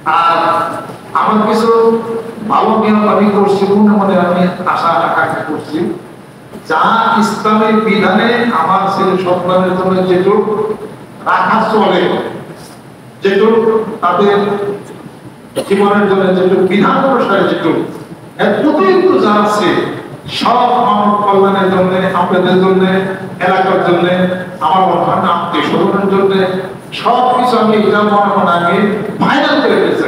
আর আমার কিছু ভালো নিয়ম আমি করছি, মনে মনে আমি আশা আকাঙ্ক্ষা করছি, যা ইসলামের বিধানে আমার ছেলে সন্তানের জন্য যেটুক রাখা চলে, যেটুক তাদের জীবনের জন্য যেটুক বিধান অনুসারে যেটুক এতটুকু যা আছে সব মানব কল্যাণের জন্য, আপনাদের জন্য, এলাকার জন্য, আমার অন্যান্য আত্মীয় স্বজনের জন্য সব কিছু আমি এটা মনে মনে আগে ফাইনাল করে ফেলছি।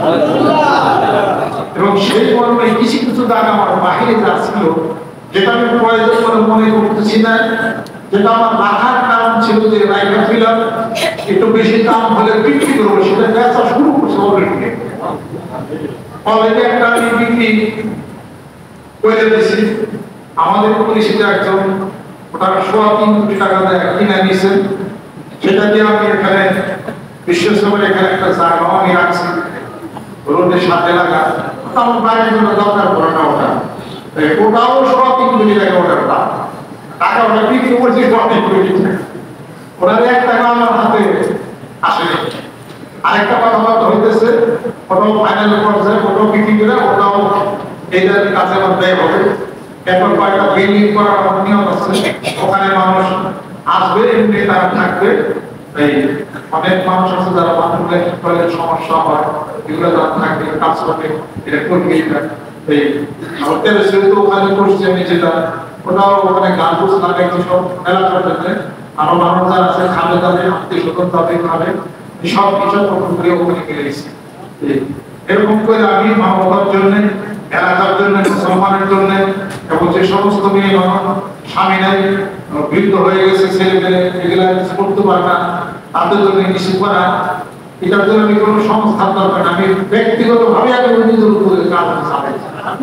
এবং সেই মর্মে কিছু কিছু জায়গা আমার বাহিরে যা ছিল, যেটা আমি প্রয়োজন বলে মনে করতেছি না, যেটা আমার রাখার কারণ ছিল যে রাইখা ছিলাম একটু বেশি দাম হলে বিক্রি করবো, সেটা ব্যবসা শুরু করছে অলরেডি। অলরেডি একটা আমি বিক্রি করে দিয়েছি। আমাদের পরিচিত একজন ওটা 3.5 কোটি টাকা দিয়ে কিনে নিয়েছেন, সেটা দিয়ে আমি এখানে বিশেষ করে এখানে একটা জায়গা আমি রাখছি রোডের সাথে লাগা, আমার বাইরের জন্য দরকার পড়ে না ওটা, ওটাও 3.5 কোটি টাকা ওটার দাম। টাকা ওটা বিক্রি করছি 3.5 কোটি টাকা, ওটার 1 টাকা আমার হাতে আসেনি। আরেকটা কথাবার্তা হইতেছে, ওটাও ফাইনাল পর্যায়ে, ওটাও বিক্রি করে ওটাও এইটার কাছে আমার ব্যয় হবে। এখন কয়েকটা বিল্ডিং করার আমার নিয়ম আছে, ওখানে মানুষ আসবে, এমনি তারা থাকবে। এই অনেক মানুষ আছে যারা বাথরুমের সমস্যা হয়, এগুলো যারা থাকবে কাজ করবে, এটা করবে। এই হোটেল সেতু ওখানে করছি আমি, যেটা ওটাও ওখানে গান বুঝ লাগাই সব এলাকার জন্য, আরো মানুষ যারা আছে খাবে, তাদের আত্মীয় স্বজন তাদের খাবে, সব কিছু করে ওখানে গেছি। এরকম করে আমি মানবতার জন্য, এলাকার জন্য, মুসলমানের জন্য, এবং যে সমস্ত মেয়ে মানুষ স্বামী নাই, বৃদ্ধ হয়ে গেছে, ছেলে মেয়ে এগুলা কিছু করতে পারে না, তাদের জন্য কিছু করা, এটার জন্য আমি কোনো সংস্থার দরকার না, আমি ব্যক্তিগত ভাবে আমি নিজের উপরে কাজ চালাই।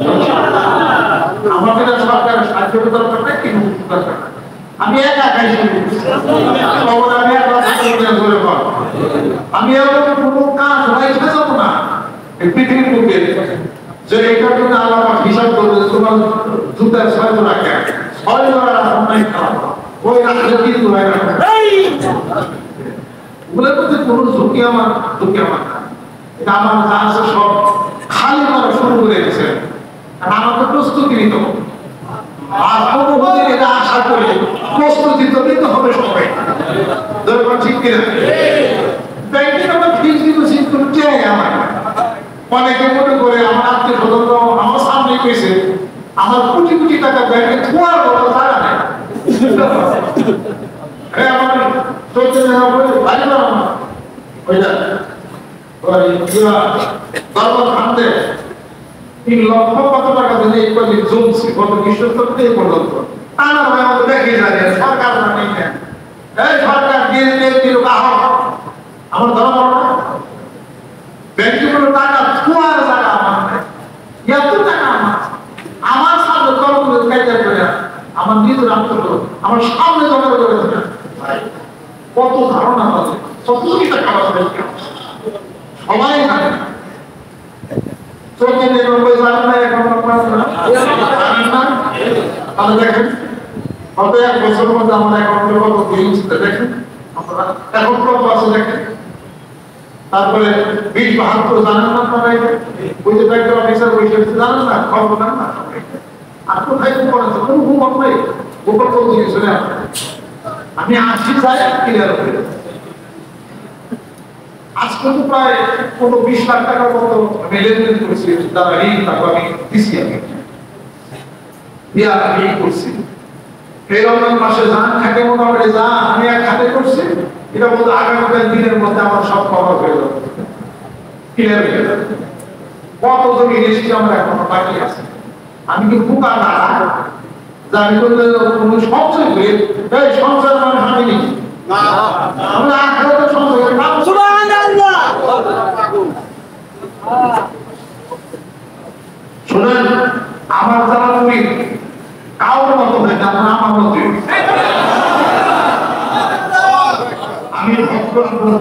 আমাদের সরকারের সাহায্য দরকার না, কিন্তু দরকার না, আমি একা একাই শুরু করছি। আমি এরকম কোনো কাজ রাইখা যাবো না এই পৃথিবীর বুকে যে এটার জন্য আল্লাহ হিসাব করবে তোমার জুতার 6 জোড়া কেন, 6 জোড়া অন্যায় খারাপ, ওই রাখলে 3 জোড়ায় রাখবে। ওগুলোর মধ্যে কোনো ঝুঁকি আমার না, এটা আমার যা আছে সব খালি করা শুরু করে গেছে। আর আমাকে প্রস্তুতি নিতে হবে, আর কোনো হতে এটা আশা করে প্রস্তুতি তো নিতে হবে সবাই, দরকার ঠিক কিনা? ব্যাংকে আমার ফিস দিতেছি কোনো চাই আমার, অনেকে মনে করে আমার আত্মীয় স্বজন আমার সামনে পেয়েছে আমার কোটি কোটি টাকা ব্যাংকে থোয়ার বড় জায়গা নেই। আমার চলতে ভাই না ওইটা খানতে 3 লক্ষ কত টাকা দিলে এই কদিন জমছে, কত বিশ্বস্ততা এই পর্যন্ত আমার ভাই আমাদের দেখে জানে সরকার জানে না, এই সরকার দিয়ে দিল আমার ধরা পড়ো না, ব্যাংকে কোনো টাকা থোয়ার জায়গা আমার নাই, এত টাকা আমার সামনে তরফ কায়দা করে আমার নিজের আত্মীয় আমার সামনে জমা করে ভাই কত ধারণা আছে, কত টাকা সবাই জানে। চোখে নিরানব্বই জানেন না, এখন জানেন না, তাহলে দেখেন কত 1 বছরের মধ্যে আমার অ্যাকাউন্টে কত বিল দেখেন, এখন কত আছে দেখেন। তারপরে 20-72 জানেন না আপনারা, ওই যে ব্যাংকের অফিসার বসে জানেন না, খবর জানেন না। আর কোথায় গোপন আছে, কোনো গোপন নেই, গোপন বলতে কিছু নেই। আমি 80 যাই ক্লিয়ার হয়ে যাবে। আজকে তো প্রায় 20 লাখ টাকার মতো আমি লেনদেন করছি, তারা ঋণ টাকা আমি দিচ্ছি, আমি করছি। এই রমজান মাসে যান থাকে মোটামুটি যা আমি এক হাতে করছি, এটা বলতে আগামীকাল দিনের মধ্যে আমার সব কভার হয়ে যাবে, ক্লিয়ার হয়ে যাবে। কত জমি রেজিস্ট্রি আমার এখনো বাকি আছে, আমি কি বোকা না যা আমি বলতে কোনো সংশয় করে এই সংসার মানে হাতে নিই আমরা আখেরাতে সংশয় করি সুবহানাল্লাহ। শুনেন, আমার যারা তুমি কাউর মতো হয়ে যান না, আমার মতো আমি ভক্ত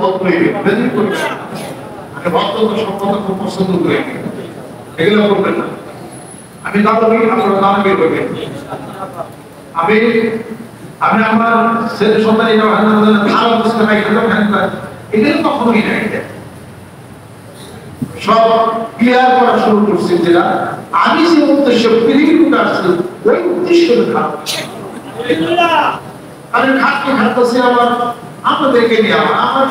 আমি ভক্ত সম্পদ খুব পছন্দ করি, এগুলো করবেন না। আমি দাবি আপনারা দাবি করবেন। আমি আমার ছেলে সন্তান ভালো বুঝতে পারি, এদের কখনোই নাই। সব ক্লিয়ার করা শুরু করছি যে আমি যে উদ্দেশ্য পৃথিবীতে আসছি ওই উদ্দেশ্য আমি খাটতে খাটতেছি আমার আপনাদেরকে নিয়ে আমার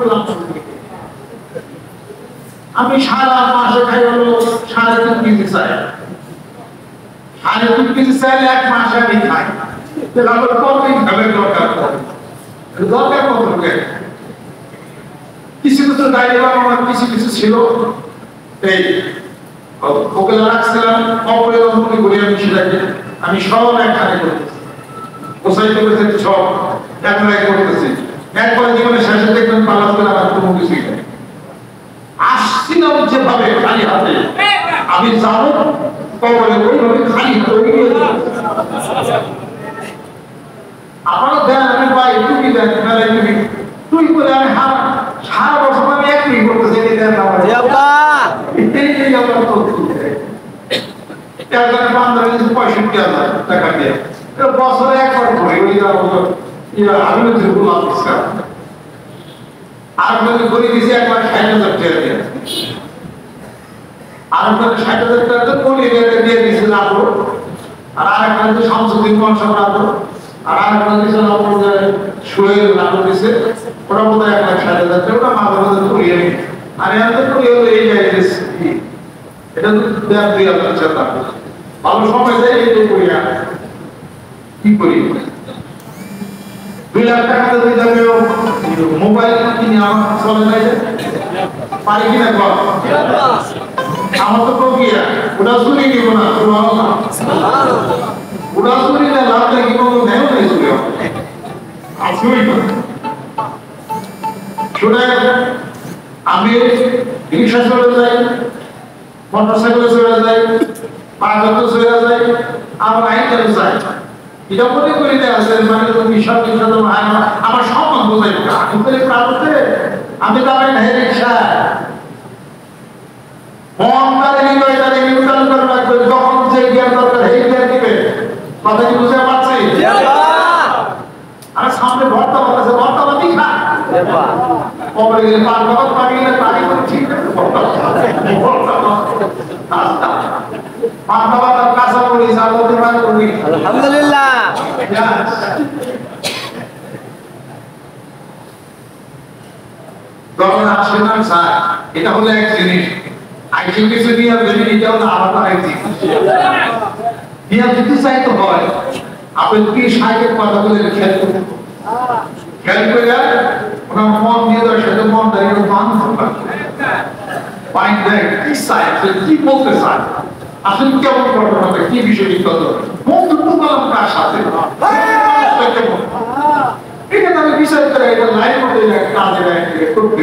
আমি সারা মাসে খাই হলো 3.5 কেজি চাই 3.5 কেজি চাইলে 1 মাসে আমি খাই তাহলে আমার কতদিন খাবে দরকার দরকার কত হবে কিছু কিছু ডায়রিয়া আমার কিছু কিছু ছিল এই ওকে রাখছিলাম অপরিবর্তন করে আমি সেটাকে আমি সব একখানে করতেছি গোসাইতে করতেছি সব একলাই করতেছি একবার জীবনে শেষে দেখবেন পালাস করে আমার কোনো কিছুই নেই আসছি না যেভাবে খালি হাতে আমি যাবো কবরে ওইভাবে খালি হাতে আপনারা দেন আমি পাই টুপি দেন মেলায় টুপি তুই করে আমি সারা বছর আমি এক টুপি করতেছি দেন আমার টাকা দিয়ে বছরে একবার করে আমি আর করে দিয়েছি একবার 60,000 টাকা দিয়ে আর 60,000 টাকা কোন এরিয়াতে দিয়ে দিয়েছি লাগলো আর আরেকটা হচ্ছে শামসুদ্দিন কনসব লাগলো আর আরেকটা হচ্ছে আমাদের সোহেল লাগলো দিয়েছে ওরা বোধ হয় 1,60,000 টাকা ওটা মাঝে মাঝে করিয়ে নি আর এত করিয়ে হলো এই জায়গায় এটা তো 2,000 টাকা ভালো সময় যায় এই তো করিয়া কি করি 2 লাখ টাকা যদি যাবে মোবাইল কিনে আমার চলে যায় পারি কিনা কর আমার তো প্রক্রিয়া ওটা শুনে নিব না ওটা শুনে না লাভ লাগে কোনো নেও নেই শুনে আসুই না শুনে আমি রিক্সা চলে যাই মোটরসাইকেলে চলে যাই পাঁচতে চলে যাই আমার আইনটা যাই এটা মনে করি না মানে বিশাল বিশাল আমার সম্মান বোঝাই আমি প্রাণতে আমি তো আমার নাই রিক্সা মন তারে হৃদয়টারে নিউট্রাল করে রাখবে যখন যে জ্ঞান দরকার সেই জ্ঞান দিবে কথা কি বুঝতে পারছি আর সামনে ভর্তা বাতাসে ভর্তা বাতি খা কবরে গেলে পাঁচ বাবার পানি গেলে পানি করে ঠিক আছে পাঁচ বাবার কাঁচা করি সাবতে পানি করি আলহামদুলিল্লাহ তখন আসে না স্যার এটা হলো এক জিনিস আইসি কিছু নিয়ে যদি এটা হলো আলাদা এক জিনিস নিয়ে যদি চাই তো হয় আপনি কি সাইকেল কথা বলে খেয়াল করুন খেয়াল করে ওনার মন দিয়ে দেওয়ার সাথে মন দাঁড়িয়ে মান পয়েন্ট দেয় কি চাই কি বলতে চায় আসলে কেমন ঘটনা কি বিষয় কত বন্ধুত্ব করলাম কার সাথে এটা আমি বিচার করে এটা লাইন মধ্যে কাজে করতে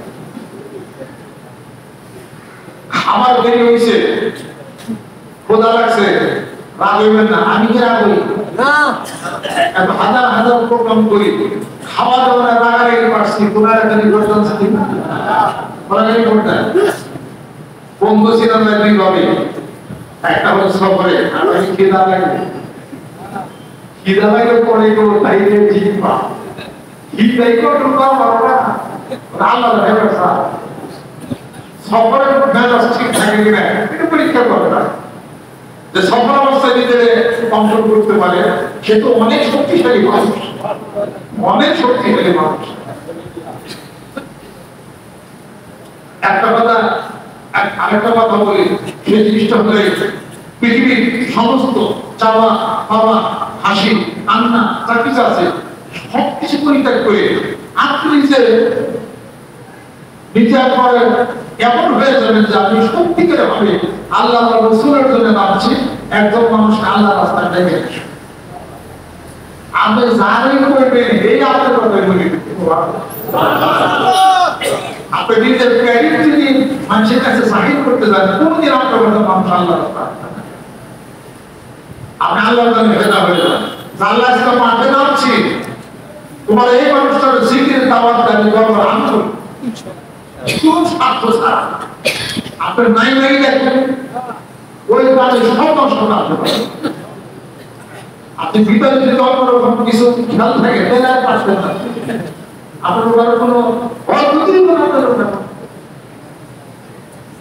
আমার দেরি হয়েছে খোদা লাগছে রাগ হইবেন না আমি কি রাগ হই এত হাজার হাজার প্রোগ্রাম করি খাওয়া দাওয়া রাগারাগি পারছি কোনারাগানি করতাম কোনারাগানি করতাম বন্ধু ছিলাম না দুইভাবে একটা হলো সফরে আমি খিদা লাগবে খিদা লাগলে পরে কেউ বাইরে জিতবা খিদাই করতে পারবো না আল্লাহ ভেবে সফরের মেজাজ ঠিক থাকে কিনা এটা পরীক্ষা করে না যে সফর অবস্থায় নিজের কন্ট্রোল করতে পারে সে তো অনেক শক্তিশালী মানুষ অনেক শক্তিশালী মানুষ একটা কথা আরেকটা কথা বলি সেই জিনিসটা হলে পৃথিবীর সমস্ত চাওয়া পাওয়া হাসি কান্না যা কিছু আছে সবকিছু পরিত্যাগ করে আপনি বিচার করে এমন হয়ে যাবেন যে আমি সত্যিকারে ভাবে আল্লাহ রসুলের জন্য ভাবছি একজন মানুষ আল্লাহ রাস্তায় দেখে আপনি যারাই করবেন এই আপনার কথা বলি আপনি নিজের ক্রেডিট যদি মানুষের কাছে জাহির করতে যান কোনদিন আপনার কথা মানুষ আল্লাহ আপনি আল্লাহর জন্য ভেদা হয়ে যান আল্লাহ ইসলাম মানতে যাচ্ছি তোমার এই মানুষটার জিকির দাওয়াত দাবি করবো আন্দোলন কোন স্বার্থ ছাড়া আপনার নাই নাই দেখেন ওই কাজে সব নষ্ট করতে পারেন আপনি ভিতরে যদি অন্যরকম কিছু খেয়াল থাকে তাহলে আর পারবেন না আপনার কোনো অদ্ভুতই কোনো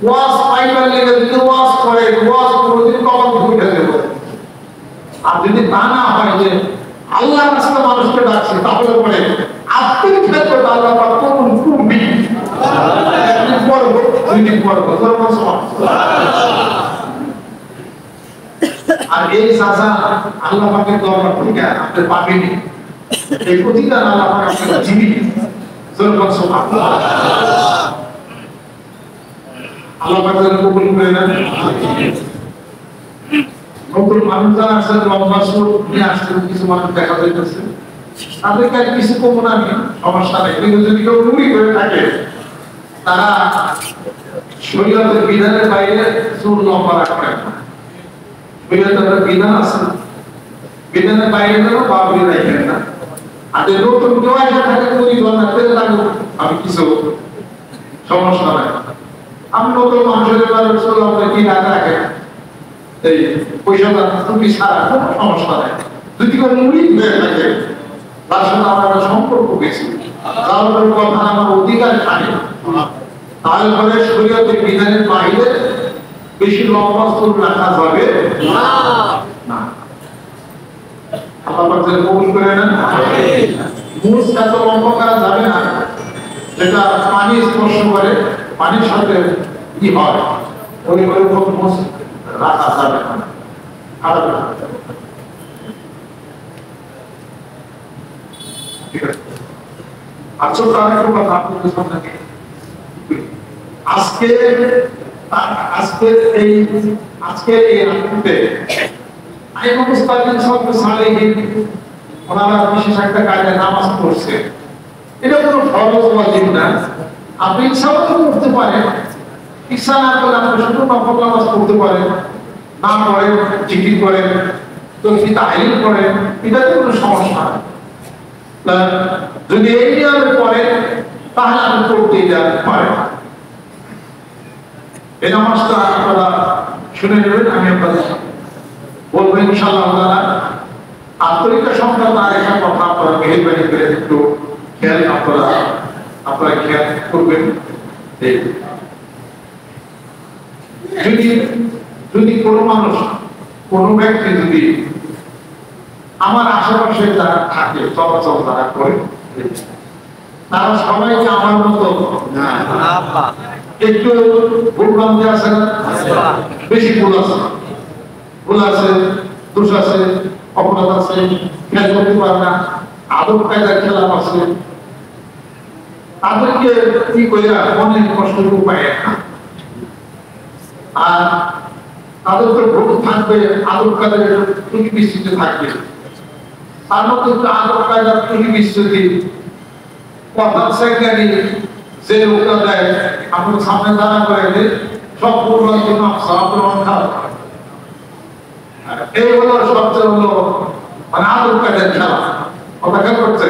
ওয়াজ পাইবার লেগে যদি ওয়াজ করে ওয়াজ কোনোদিন কখন ভুলে দেবে। আর যদি তা না হয় যে আল্লাহ রাস্তা মানুষকে ডাকছে তাহলে পরে আত্মিক ক্ষেত্রে আল্লাহ পাক কোন কুম্বি আর এই সাজা আল্লাহ পাকের দরবার থেকে আপনি পাবেনি, এই প্রতিদান আল্লাহ পাক আপনাকে দিবেন। আল্লাহ পাক যেন কবুল করে নেন। নতুন মানুষ যারা আসছেন লম্বা সুর নিয়ে আসছেন, কিছু মানুষ দেখা যাইতেছে তাদেরকে আর কিছু কম না, সমস্যা নেই। কিন্তু যদি কেউ রুগী করে থাকে তারা শরীয়তের বিধানের বাইরে চুল লম্বা রাখবেন না। শরীয়তের বিধান আছে, বিধানের বাইরে যেন বাবরি রাখবেন না। আর যে নতুন কেউ এসে থাকে পরিবার না পেলে তাকে আমি কিছু সমস্যা নাই। আমি নতুন মানুষের ব্যাপারে চুল লম্বা কি না রাখে এই পয়সা তুমি ছাড়া কোনো সমস্যা নাই। যদি কেউ মুড়ি হয়ে থাকে তার সাথে আমার একটা সম্পর্ক বেশি, তার কথা আমার অধিকার থাকে, তাহলে পরে শরীয়তের বিধানের বাইরে বেশি লম্বা চুল রাখা যাবে না। আল্লাহ পাক যেন কবুল করে নেন। মুছ এত লম্বা করা যাবে না যেটা পানি স্পর্শ করে, পানির সাথে কি হয় ওই মুছ রাখা যাবে না। আচ্ছা, আরেকটা কথা আপনাদের সামনে আজকে এই রাত্রিতে ওনারা বিশেষ একটা কাজে নামাজ পড়ছে। এটা কোনো ফরজ ওয়াজিব না, আপনি ইচ্ছা করতে পারেন, ইচ্ছা না করলে আপনি শুধু নফল নামাজ পড়তে পারেন, না পড়েন জিকির করেন, তসবিহ তাহলিল করেন, এটাতে কোনো সমস্যা নেই। যদি এই নিয়মে পড়েন তাহলে আপনি পড়তেই পারেন। এই নামাজটা আপনারা শুনে নেবেন, আমি আপনাদের বলবো ইনশাআল্লাহ। আপনারা আন্তরিকতার সংক্রান্ত আরেকটা কথা আপনারা মেহেরবানি করে একটু খেয়াল আপনারা খেয়াল করবেন। যদি কোনো মানুষ কোনো ব্যক্তি যদি আমার আশেপাশে যারা থাকে চলাচল যারা করে তারা সবাইকে আমার মতো একটু ভুলভ্রান্তি আছে না, বেশি ভুল আছে, দোষ আছে, অপরাধ আছে, খেয়াল করতে পারে না, আদব কায়দার খেলাপ আছে, তাদেরকে কি করে অনেক কষ্ট পায় না। আর তাদের তো ভুল থাকবে, আদব কায়দার ত্রুটি বিস্তৃতি থাকবে, তার মধ্যে আদব কায়দার ত্রুটি বিস্তৃতি কথা সেখানে যে লোকটা দেয় আপনার সামনে দাঁড়া করে সব এই হলো সবচেয়ে হলো মানে আদব কায়দার খেলা। কথা খেয়াল করছে,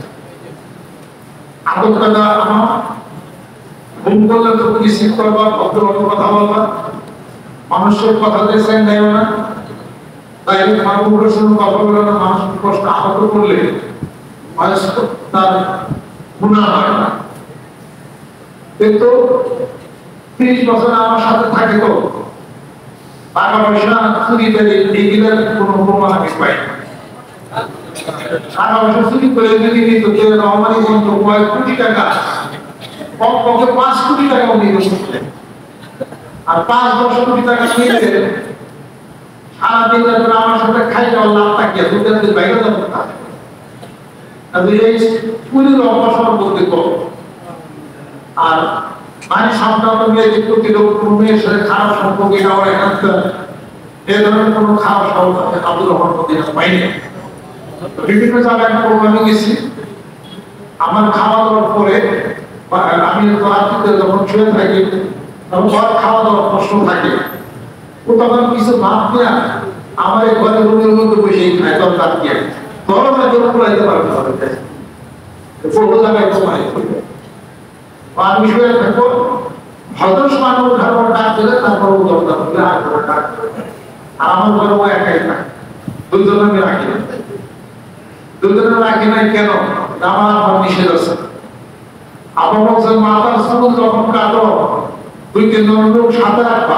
আদব কায়দা আমার ভুল করলে তো রিসিভ করবা, ভদ্রভাবে কথা বলবা, মানুষের কথা দেখছেন দেয় না, তাই মানুষের সঙ্গে কথা বলে না, মানুষের কষ্ট আহত করলে তার গুনাহ হয় না। কিন্তু 30 বছর আমার সাথে থাকে তো টাকা পয়সা চুরি করে এগুলোর কোনো প্রমাণ আমি পাই না। টাকা পয়সা চুরি করে যদি নিত রহমানি বন্ধ কয়েক কোটি টাকা, কমপক্ষে 5 কোটি টাকাও নিয়ে গেছে, আর 5-10 কোটি টাকা নিয়ে সারাদিন যখন আমার সাথে খাই যাওয়ার লাভ থাকিয়া দুটার দিন বাইরে যাবো না। এই পুরীর অপসর বলতে কম। আর মানে সামনে মেয়েদের প্রতি কোনো মেয়ের সাথে খারাপ সম্পর্ক এটা আমার একান্ত এ ধরনের কোনো খারাপ সম্পর্ক আব্দুর রহমান প্রতি পাইনি। বিভিন্ন জায়গায় প্রোগ্রামে গেছি, আমার খাওয়া দাওয়ার পরে আমি রাত্রিতে যখন শুয়ে থাকি তখন খাওয়া দাওয়ার প্রশ্ন থাকে, ও তখন কিছু ভাব দেয়া আমার এই ঘরের রুমের মধ্যে বসে খায়, তখন রাত দিয়ে তখন পুরাইতে পারবে পুরো জায়গায় ঘুমাই আমি শুয়ে থাকবো, হয়তো মানুষ ঘর ডাক দিলে তারপর ও দরজা খুলে আর ঘরে ডাক, আর আমার ঘরে ও একাই থাকে, দুজন আমি রাখি না। দুজনে রাখি নাই কেন? আমার নিষেধ আছে। আবার বলছেন মাথার চুল যখন কাটো 2-3 জন লোক সাথে রাখবা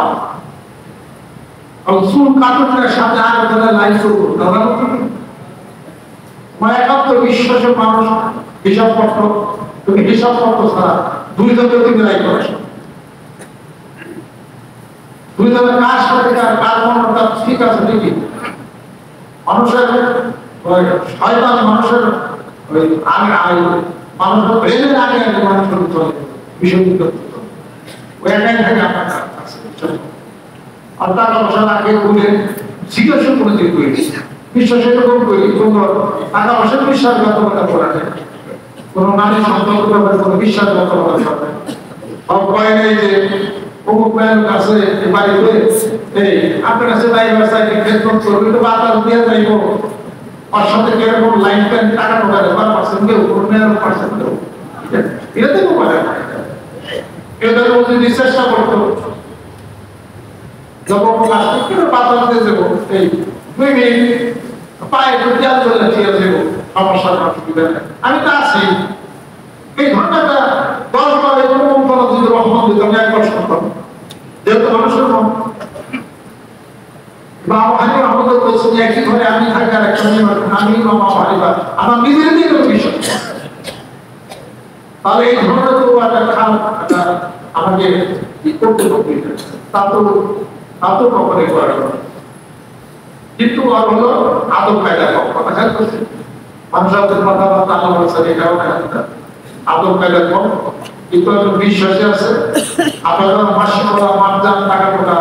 আর চুল কাটনের সাথে আরেকজনের লাইন করবো দাদা একাত্তর বিশ্বাসের মানুষ হিসাবপত্র তুমি হিসাবপত্র ছাড়া 2 জনের তুমি লাইন করেছো 2 জনের কার সাথে কার মনটা ঠিক আছে ঠিকই মানুষের শয়তান মানুষের আগে মানুষের ব্রেনের আগে মানুষের চলে বিষয় ওই একাই থাকে আপনার কাছে আর টাকা পয়সা আগে বলে জিজ্ঞাসা করে দিয়ে করি বিশ্বাস এরকম করি কোনো টাকা পয়সা বিশ্বাসঘাতকতা করা যায় কোনো নারী সম্পর্ক ব্যাপারে কোনো বিশ্বাসঘাতকতা করা যায় ভয় নেই যে অমুক ভাইয়ের কাছে বাড়িতে এই আপনার কাছে ড্রাইভার সাইকেল খেদমত করবে তো বাতাস দিয়ে যাইব ওর সাথে কিরকম লাইন প্যান টাকা ঢোকালে 1% কেউ কোনো 9% কেউ এটা তো পারে এটা যদি চেষ্টা করতো যখন আসতে কেন বাতাস দিয়ে যাবো এই 2 মিনিট পায়ে একটু তেল চলে দিয়ে যাবো সমস্যা অসুবিধা নেই আমি তো আছি এই ঘটনাটা 10 বার কোনো কোনো যদি রহমান দিত আমি একবার শুনতাম যেহেতু মানুষের মন বাবা হানি আমাদের বলছেন যে একই ঘরে আমি থাকি আর একটা আমি বাবা হানিবা আমার নিজের দিকে বিষয় তাহলে এই ধরনের তো একটা আমাকে করতে হবে তা তো কখনই করা কিন্তু আর হলো আদব কায়দা কথা খেয়াল করছে মানুষের কথাবার্তা আল্লাহ বলছে এটাও আদব কায়দা কম কিন্তু বিশ্বাসে আছে আপনারা মাসিক বলা মানজান টাকা টাকা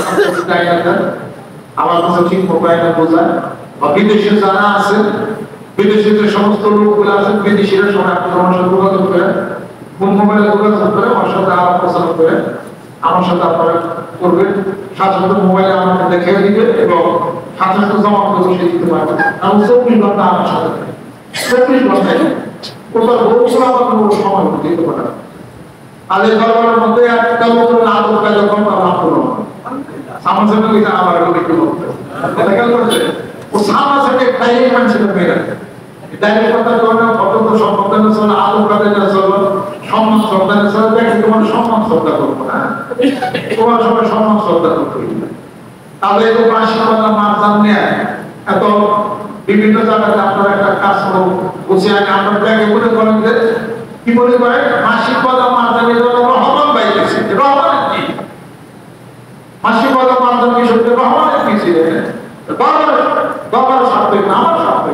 আমার কাছে ঠিক মোবাইলে বোঝায় বা বিদেশে যারা আছে বিদেশে যে সমস্ত লোকগুলো আছেন বিদেশিরা সবাই আপনার সাথে যোগাযোগ করে কোন মোবাইলে যোগাযোগ করে আমার সাথে আলাপ প্রচার করে আমার সাথে আপনারা করবেন সাথে সাথে মোবাইলে আমাকে দেখে দিবে এবং সাথে সাথে জমা করে বসে দিতে পারবেন কারণ 24 ঘন্টা আমার সাথে 24 ঘন্টায় কোথাও বউগুলো আমার কোনো সময় দিতে পারে আলে দরবারের মধ্যে একটা মতো আদব কায়দা কম করা আপনার আমার সাথে এটা আবার একটু বলতে এটা কেন করছে ও সামা থেকে টাইম মানছিল মেরা ডাইরেক্ট কথা বলনা অত্যন্ত সম্পদের সঙ্গে আদব কায়দা চলো সম্মান শ্রদ্ধার সাথে দেখে তোমার সম্মান শ্রদ্ধা করবো না তোমার সবাই সম্মান শ্রদ্ধা করবো তাহলে এই মাসিক কথা মার জানিয়ে এত বিভিন্ন জায়গাতে আপনারা একটা কাজ করবো বসে আগে আপনার ব্যাগে মনে করেন যে কি মনে করেন মাসিক কথা মার জানিয়ে রহমান পাইতেছে রহমান কি মাসিক কথা মার জানিয়ে সত্যি রহমানের কি ছিলেন বাবার সাথে আমার সাথে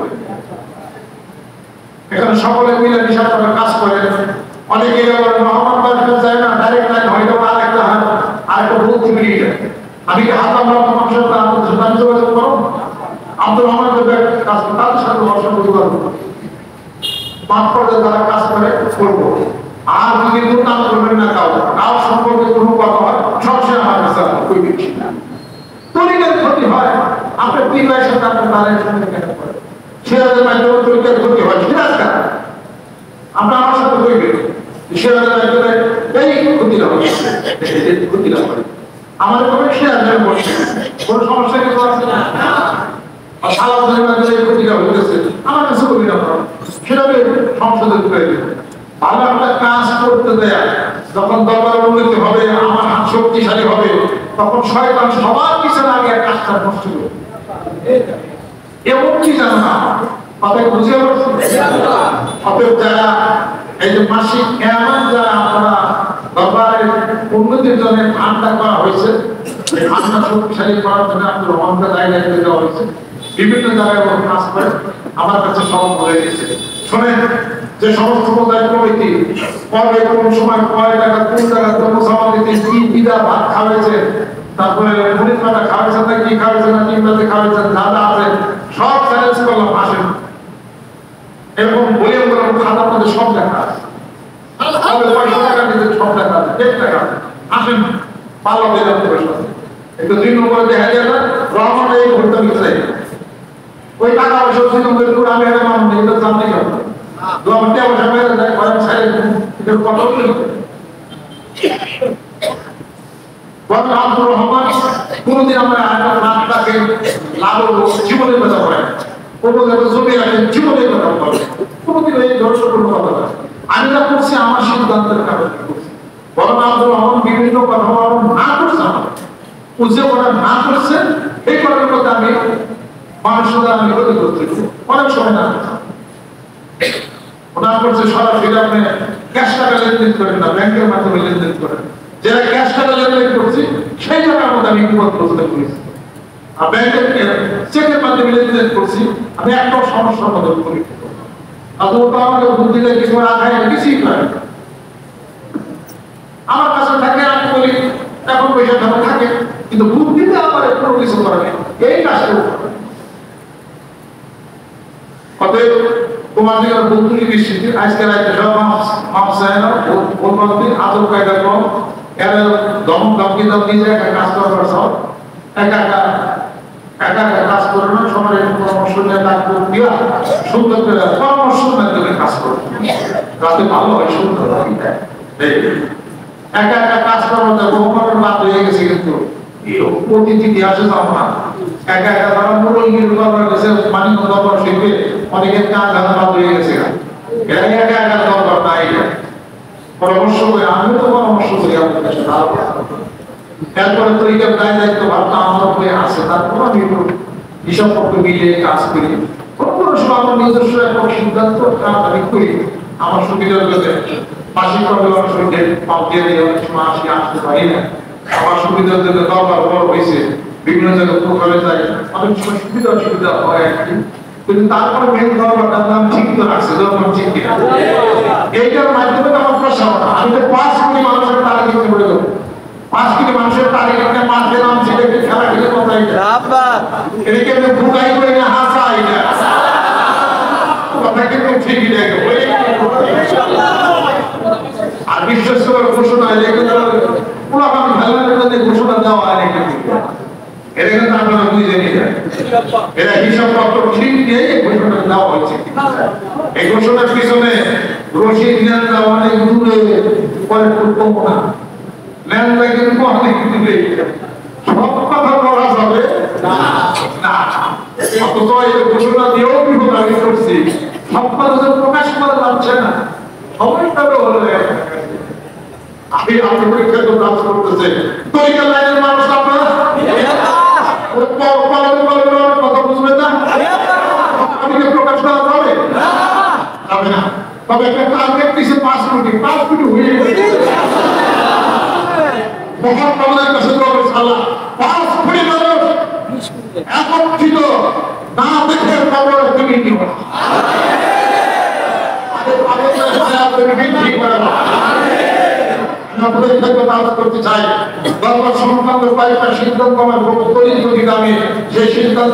এখানে সকলে মিলে হিসাব করে কাজ করে অনেকে রহমান বাড়িতে যায় না ডাইরেক্ট লাইন হয়তো আরেকটা হয় আরেকটা বলতে মিলিয়ে যায় আমি কি হাত আমরা মানুষের সাথে যোগাযোগ করো আব্দুর রহমান কাজ তাদের সাথে অসংখ্য যোগাযোগ মাঠ পর্যায়ে তারা কাজ করে করবো আর কিন্তু নাম করবেন না কাউ সম্পর্কে কোনো কথা হয় সবসময় আমার কাছে কই দিচ্ছি না তরিকার ক্ষতি হয় আপনার পরিবারের সাথে আপনার তাদের সঙ্গে কেন করে সিরাজের মাধ্যমে তরিকার ক্ষতি হয় সিরাজ কার আমরা আমার সাথে কইবেন সিরাজের মাধ্যমে এই ক্ষতিটা হয় ক্ষতিটা হয় আমাদের কোনো সিরাজের বলছে কোনো সমস্যা কিছু আছে না আর সারা বছরের মাধ্যমে এই ক্ষতিটা হইতেছে আমার কাছে কবিতা করা সেটাকে সংসদে ঢুকাই দেবে ভালো একটা কাজ করতে দেয় যখন দরবার উন্নতি হবে আমার হাত শক্তিশালী হবে তখন শয়তান সবার পিছনে আগে কাজটা নষ্ট করবে এমন কি জানো না তাদের বুঝে পারছি অতএব যারা এই যে মাসিক এমন যারা আপনারা দরবারের উন্নতির জন্য ঠান্ডা করা হয়েছে ঠান্ডা শক্তিশালী করার জন্য আপনার রহমানকে দায়িত্ব দেওয়া হয়েছে বিভিন্ন জায়গায় কাজ করে আমার কাছে সব হয়ে গেছে শোনেন যে সমস্ত প্রদায় কমিটি কবে কোন সময় কয় টাকা কোন টাকা জনসমাধিতে কি বিদা ভাত খাওয়াইছে তারপরে মুড়ি কাটা খাওয়াইছে না কি খাওয়াইছে না তিনটাতে খাওয়াইছে দাদা আছে সব চ্যালেঞ্জ করলাম আসেন এরকম বইয়ের বললাম খাতার মধ্যে সব লেখা আছে পয়সা টাকা দিতে সব লেখা আছে দেড় টাকা আসেন পাল্লা দিয়ে যাতে পয়সা আছে একটু 2 নম্বরে দেখা যায় না রহমান এই ভোটটা নিতে চাই ওই টাকা পয়সা 2 নম্বরের উপর আমি একটা মানুষ এটা জানতে গেলাম দোয়ারটা পয়সা মেরে যায় ঘরের সাইডে এটা কথা বলি বলেন আব্দুর রহমান কোনদিন আমরা নাটটাকে লাভ জীবনের কথা বলে উপজাত জমি রাখেন জীবনের কথা বলে কোনদিন এই দর্শক কোনো কথা বলে আমি যা করছি আমার সিদ্ধান্তের কারণে করছি বলেন আব্দুর রহমান বিভিন্ন কোনো কথা বলার না করছে উজে ওরা না করছে এই কথার মধ্যে আমি মানুষের দ্বারা আমি ক্ষতি করতেছি অনেক সময় না ওনার করছে সরাসরি আপনি ক্যাশ টাকা লেনদেন করেন না ব্যাংকের মাধ্যমে লেনদেন করেন যারা ক্যাশ টাকা লেনদেন করছে সেই টাকার মধ্যে আমি বিপদ প্রস্তুত করেছি আর ব্যাংকের চেকের মাধ্যমে লেনদেন করছি আমি একটাও সমস্যার মধ্যে করি আর ওটা আমাকে বুদ্ধিতে কিছু রাখায় কিছুই করে আমার কাছে থাকে আমি বলি এখন পয়সা ধামে থাকে কিন্তু বুদ্ধিতে আমার কোনো কিছু করে নেই এই কাজটা অতএব তোমার দিকে বুদ্ধি নিশ্চিত আজকে রাইতে সব মামসায়না বলবন্তি আদর কায়দা কম এর দম দমকি দমকি যে একটা কাজ করবার সব একা একা একা একা কাজ করে না সবার একটু পরামর্শ নিয়ে কাজ করে দিয়া সুন্দর করে পরামর্শের মাধ্যমে কাজ করবে যাতে ভালো হয় সুন্দর হয় একা একা কাজ করার বহুমানের বাদ হয়ে গেছে কিন্তু অতীত ইতিহাসে যাও না একা একা তারা মুরগির দরবার গেছে মানিক দরবার শিখবে অনেকের কাজ হাতে বাদ হয়ে গেছে এরা একা একা দরবার নাই পরামর্শ করে আমিও তো পরামর্শ করি আপনার কাছে এরপরে তরিকার দায় দায়িত্ব ভাবনা আমার উপরে আছে তারপর আমি একটু হিসাব পত্র মিলিয়ে কাজ করি কোনো সময় আমার নিজস্ব একটা সিদ্ধান্ত আমি করি আমার সুবিধার জন্য মাসিক কর্মকাণ্ড সঙ্গে পাপ দিয়ে দিয়ে অনেক সময় আসতে পারি না আমার সুবিধার জন্য দরবার বড় হয়েছে বিভিন্ন জায়গায় প্রোগ্রামে যায় অনেক সময় সুবিধা অসুবিধা হয় আর কি কিন্তু তারপরে মেন দরবারটার নাম ঠিক তো রাখছে যখন ঠিক কিনা এইটার মাধ্যমে আমার প্রসারণ আমি তো 5 কোটি মানুষের তারিখ বলে দেবো 5 কোটি মানুষের তারিখ একটা মাঠে নাম ছেড়ে খেলা খেলে কোথায় এদিকে আমি ভুগাই করে না হাসাই না কথা কিন্তু ঠিকই দেখো আর বিশেষ করে ঘোষণা পুরাতন খেলার মধ্যে ঘোষণা দেওয়া হয় এটা কিন্তু আপনারা বুঝে নিয়ে এরা হিসাব পত্র ঠিক নিয়ে ঘোষণা দেওয়া হয়েছে এই ঘোষণার পিছনে রশিদ জ্ঞান দেওয়া অনেক দূরে পরে করব না জ্ঞান কিন্তু অনেক দূরে সব কথা বলা যাবে না অথচ এই ঘোষণা দিয়েও বিপদ আমি করছি সব কথা প্রকাশ করা যাচ্ছে না সময়টাও হলো আমি আপনার পরীক্ষা তো কাজ করতেছে তরিকার লাইনের মানুষ আপনারা কথা বুঝবে না আপনি প্রকাশ করা যাবে যাবে না তবে একটা টার্গেট দিছে 5 কোটি হয়ে গেছে মহান আমাদের কাছে দরবার আল্লাহ 5 কোটি মানুষ একত্রিত না দেখে কবর তুমি দিও করতে চাই দরবার সংক্রান্ত কয়েকটা সিদ্ধান্ত আমার আমি সেই সিদ্ধান্ত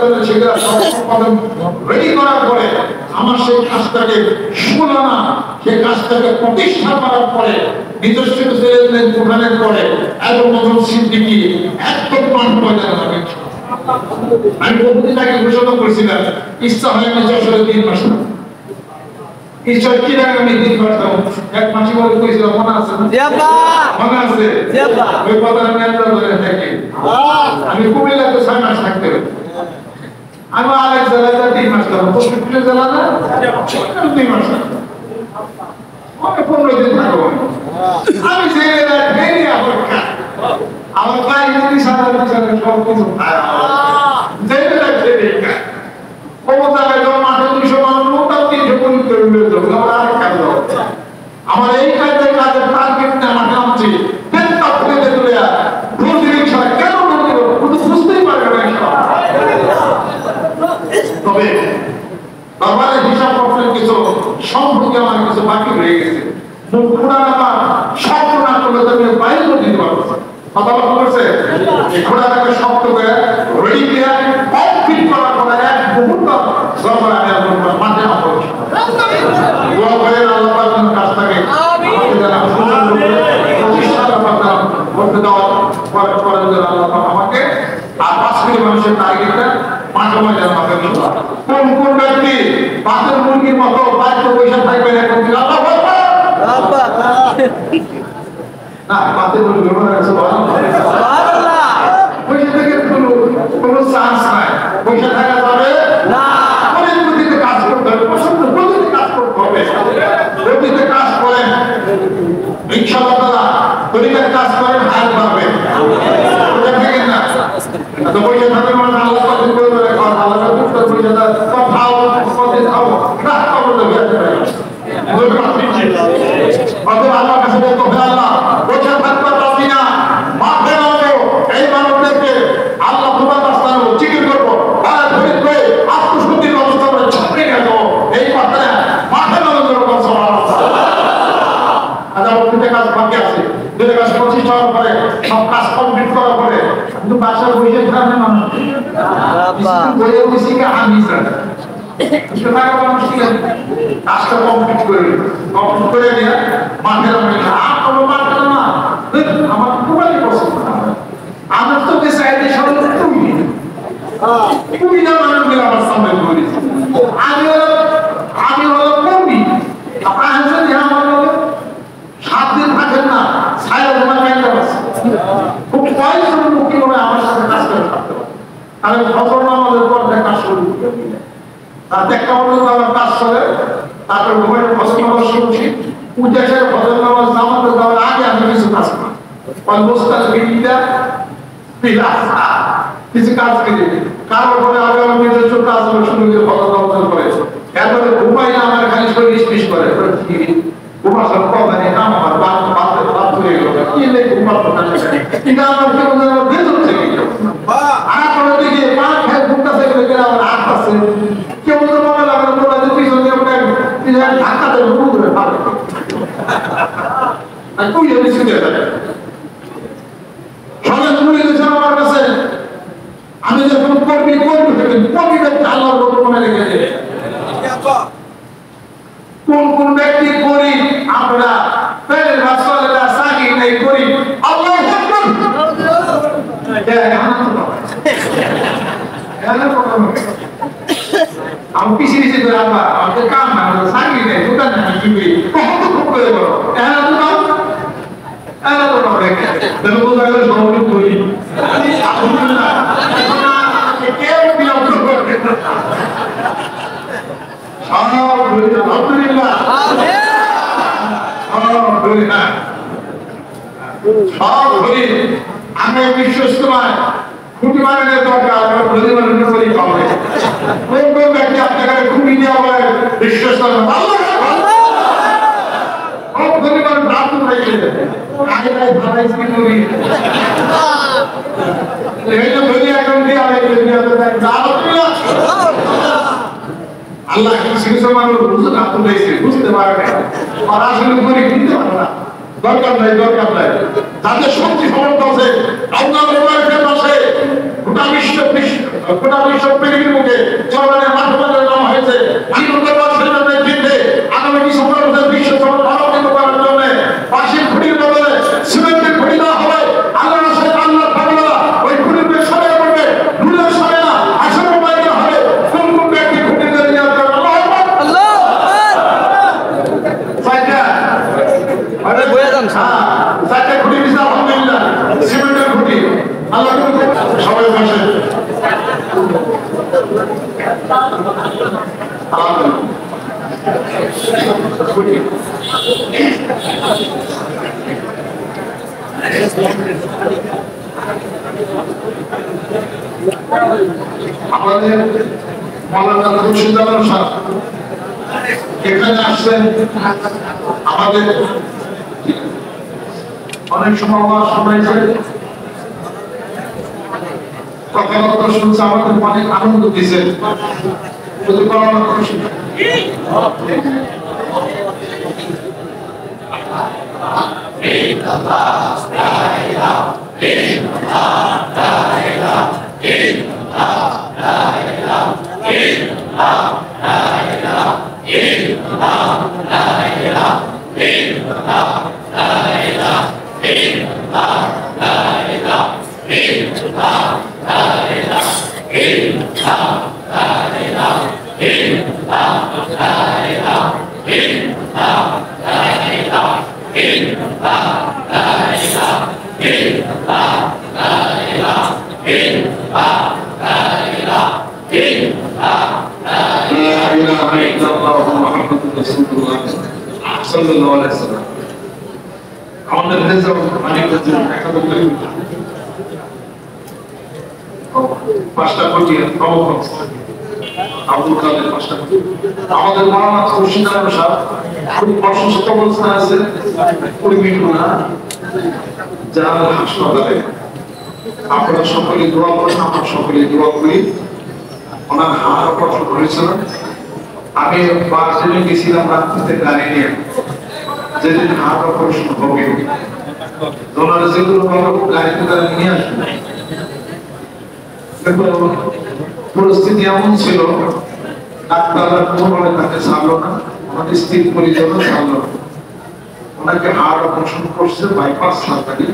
রেডি করার পরে আমার সেই কাজটাকে শুনানা সেই কাজটাকে প্রতিষ্ঠা করার পরে নিজস্ব উঠানের পরে এত মতন সিদ্দিকি একদম মান পয়দা হবে আমি বহুদিন আগে ঘোষণা করেছিলাম ইচ্ছা হয় আমি যশোরে 3 মাস ঈশ্বর কি না আমি 3 মাস এক মাসি বলে কইছিল মনে আছে মনে আছে ওই কথা আমি একটা ধরে থাকি আমি কুমিল্লাতে 6 মাস থাকতে হবে আমি আরেক জেলায় 3 মাস থাকবো প্রত্যেকটা জেলা না 3 মাস আমি 15 দিন থাকবো আমি যে ফেরি অপেক্ষা আমার ভাই যদি সারা বিচারে সব কিছু যেটা ফেরি ক্ষমতা যখন মাঠে 200 মানুষ মোটা 300 কোটি করে আরেক কাজ আমার এই কাজের টার্গেট না মাঠে নামছি পেনটা ফেলে তুলে প্রতিদিন ছাড়া কেন বুঝতেই পারবে না তবে দরবারের হিসাব পত্রের কিছু সম্পর্কে আমার কিছু বাকি রয়ে গেছে মুখ খোড়া আমার শক্ত না করলে তুমি বাইরে দিতে পারবো কথা বলা বলছে এই খোড়াটাকে শক্ত করে রেডি দিয়ে কমপ্লিট করার পরে এক মুহূর্ত দরবার আমি আপনার মাঠে নামবো দোয়া করে আল্লাহ পাকের কাজটাকে আমাদের যারা প্রতিষ্ঠাতা পাতা করতে দেওয়া পরে আল্লাহ পাক আমাকে আর 5 কোটি মানুষের টার্গেটটা মাঠে ময়দানে মাঠে কোন কোন ব্যক্তি বাতের মুরগির মতো বাইরে পয়সা থাকবে এখন আল্লাহ আকবার না বাতের মুরগি মনে আছে সুবহানাল্লাহ পয়সা থেকে কোনো চান্স নাই পয়সা থাকা যাবে না অনেক গতিতে কাজ করতে হবে পছন্দ গতিতে কাজ করতে হবে গতিতে কাজ করেন ইনশাআল্লাহ তাআলা তরিকার কাজ করেন হায়াত হওয়ার পরে সব কাজ কমপ্লিট করার পরে কিন্তু বাসায় বসে থাকবে মানুষ বলে বসে আমি কাজটা কমপ্লিট করে নিয়ে মাঠের না আমার খুবই পছন্দ আমার তো চাইতে সব খুবই না মানুষ মিলে আমার সামনে করেছি আমি হলো কবি আপনার হাসেন আমার 7 দিন থাকেন না ছায়া তোমার কাইন্ডা আছে খুব পয়সার মুক্তি হবে আমার সাথে কাজ করে থাকতে পারে আমি ফজর নামাজের পর কাজ শুরু করি আর দেখা হলো আমার কাজ চলে তারপর ঘুমের ফজর নামাজ শুনছি পূজা শেষে ফজর নামাজ নামাতে যাওয়ার আগে আমি কিছু কাজ করি অলমোস্টাল বিদ্যা কিছু কাজ করি কারোর পরে আমি আমার নিজস্ব কাজ শুরু করে ফজর নামাজ করে এরপরে ঘুমাই না আমার খালি শরীর স্পিস করে ঘুমাসন কমানে নাম আমার বাদ হয়ে গেল কি লেগে ঘুমাতো না এটা আমার কেমন ভেতর থেকে আর পরে দেখি পা খেয়ে ঘুমটা থেকে গেলে আমার হাত আছে কেউ তো মনে লাগে তোরা যে পিছনে ধাক্কা দেবে ঘুম ধরে পাবে আর তুই আমি শুনে যাবে সবাই শুনে গেছে আমার কাছে আমি যখন কর্মী ব্যক্তি আল্লাহর কথা মনে রেখেছে কোন ব্যক্তি করি আমরা পেলের ভাষাটা সাকি নাই করি আল্লাহু আকবার আমি পিছিয়ে করে আমাদের কাম না সাকি নাই দোকান না কি করে বলো এরা তো কাম এরা তো করে দেখো তো আগে সবাই করি আলহামদুলিল্লাহ কেউ বিলম্ব করবে না আলহামদুলিল্লাহ আলহামদুলিল্লাহ সব হলি আমি বিশ্বস্ত নয় খুঁটি মারানোর দরকার আমরা প্রতি মানুষের করি পাবে কোন ব্যক্তি আপনার কাছে খুঁটি দেওয়া বলে বিশ্বস্ত আল্লাহ সব খুঁটি মানুষ রাত রেখে আগে তাই ভাড়াই কি করি এই তো যদি এখন দিয়ে আগে আল্লাহ কিছু কিছু মানুষ বুঝতে পারে না আর আসলে করে কিনতে পারে না দরকার নাই যাদের শক্তি সমর্থ আছে আল্লাহ আছে গোটা বিশ্ব পৃথিবীর মুখে চলনের মাধ্যমে নাম হয়েছে আগামী ডিসেম্বর বিশ্ব ভালো কিন্তু করার জন্য পাশের খুঁটির বদলে সিমেন্টের খুঁটি দেওয়া হবে আল্লাহ আল্লাহ পাগলা ওই খুঁটির সবাই করবে ভুলের সবাই না আসলে উপায় হবে কোন কোন ব্যক্তি খুঁটি দিয়ে সবাই বসে আমাদের মাওলানা খুরশিদুল সাহেব এখানে আসলেন আমাদের অনেক সময় শোনাইছে কথাবার্তা শুনছে আমাদের অনেক আনন্দ দিয়েছে যদি করোনা খুশি আমাদের রেজাল্ট অনেক পাঁচটা কোটি আব্দুল কাদের পাঁচটা কোটি আমাদের মাওলানা খুরশিদুল সাহেব খুব অসুস্থ অবস্থায় আছে কুড়ি মিনিট না যারা হাসপাতালে আপনারা সকলে দোয়া করেন আমরা সকলে দোয়া করি ওনার হাত অপারেশন করেছিল আমি বার্থডে গেছিলাম রাত্রিতে গাড়ি নিয়ে যেদিন হাত অপারেশন হবে ওনার যেগুলো গাড়িতে তারা নিয়ে আসবে, পরিস্থিতি এমন ছিল ডাক্তাররা কোনোভাবে তাকে ছাড়লো না, আমাদের স্ত্রী পরিজন ছাড়লো না। ওনাকে হাড় অপারেশন করছে, বাইপাস সার্জারি।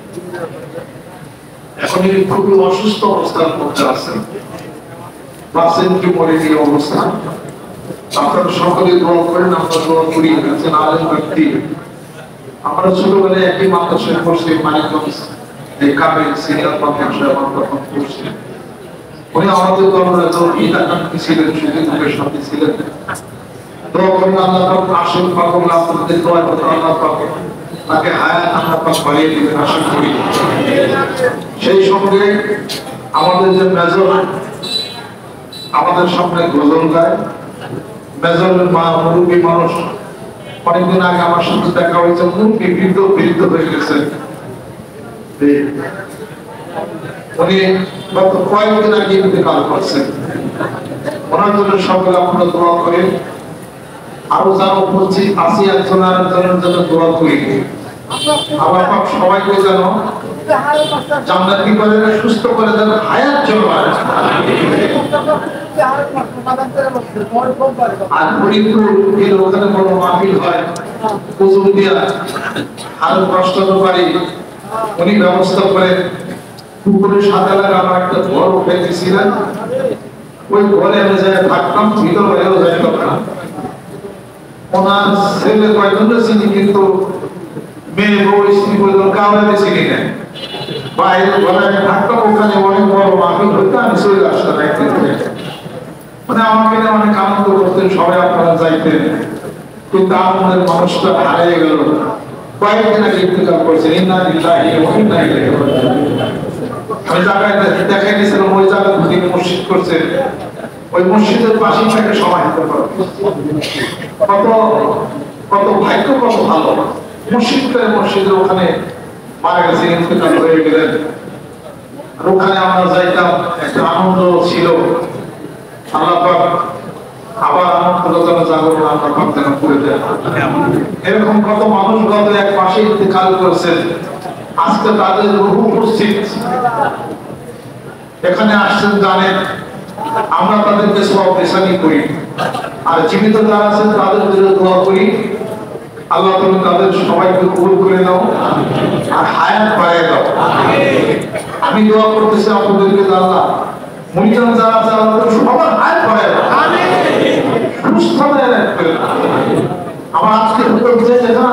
এখন খুবই অসুস্থ অবস্থার মধ্যে আছেন, বাঁচেন কি মরে গিয়ে অবস্থা। আপনারা সকলে দোয়া করেন, আমরা দোয়া করি। একজন আলেম ব্যক্তি, আমরা ছোটবেলায় একই মাদ্রাসায় পড়ছি, মানিকগঞ্জ এই কাবিল সিনিয়র মাদ্রাসায় আমরা তখন পড়ছি। উনি আমাদের দরবারে তো হিতাকাঙ্ক্ষী ছিলেন, সুযোগের সাথে ছিলেন। দোয়া করেন আল্লাহ পাক আশীর্বাদ পাবেন, আপনাদের দোয়া করতে আল্লাহ পাক তাকে হায়াত আল্লাহ পাক বাড়িয়ে দিবেন আশা করি। সেই সঙ্গে আমাদের যে মেজর আমাদের সামনে গজল গায়, মেজরের মা মুরব্বী মানুষ, অনেকদিন আগে আমার সাথে দেখা হয়েছে, মুরব্বী বৃদ্ধ হয়ে গেছে। উনি গত কয়েকদিন আগে ইন্তেকাল করছেন। ওনার জন্য সকলে আপনারা দোয়া করেন। আরো যারা উপস্থিত আছি একজনের জন্য দোয়া করি। আল্লাহ পাক সবাইকে যেন জান্নাতি করে, সুস্থ করে যেন হায়াত জন্য। আর ফরিদপুর ওখানে বড় মাহফিল হয়, কুচুরদিয়া আরো কষ্ট পারি উনি ব্যবস্থা করে। পুকুরের সাথে লাগা আমার একটা ঘর উঠে দিয়েছিলেন, ওই ঘরে আমি যাই থাকতাম, ভিতর বাইরেও যাইতাম না। ওনার ছেলে কয়েকজনের চিনি, কিন্তু মেয়ে বউ স্ত্রী পরিজন কাউকে চিনি না। বাইরে ঘরে আমি থাকতাম, ওখানে অনেক বড় মাহফিল হইতো, আমি চলে আসতাম একদিন। মানে আমাকে অনেক আনন্দ করতেন, সবাই আপনারা যাইতেন, কিন্তু আমাদের মানুষটা হারিয়ে গেল। কয়েকদিন আগে ইন্তেকাল করছেন, ইন্না লিল্লাহি ওয়া ইন্না ইলাইহি রাজিউন। আমি জায়গায় দেখাই দিয়েছিলাম, ওই জায়গা দুদিন মসজিদ করছে, ওই মসজিদের পাশেই তাকে সমাহিত করা। কত কত ভাগ্য, কত ভালো। মসজিদের ওখানে মারা গেছে, ইন্তেকাল হয়ে গেলেন। আর ওখানে আমরা যাইতাম, একটা আনন্দ ছিল। আল্লাহ পাক আবার আনন্দ জাগরণ আল্লাহ পাক যেন করে দেন। এরকম কত মানুষ গত এক মাসে ইন্তেকাল করেছেন, আজকে তাদের রূহ উপস্থিত এখানে আসছেন, জানেন আমরা তাদেরকে সব পেশানি করি। আর জীবিত যারা আছেন তাদের জন্য দোয়া করি, আল্লাহ তুমি তাদের সবাইকে কবুল করে দাও আর হায়াত বাড়িয়ে দাও। আমি দোয়া করতেছি আপনাদেরকে, আল্লাহ মুরিদান যারা আছে আল্লাহ সবার হায়াত বাড়িয়ে দাও, সুস্থ রাখবেন। আমার আজকে যেখানে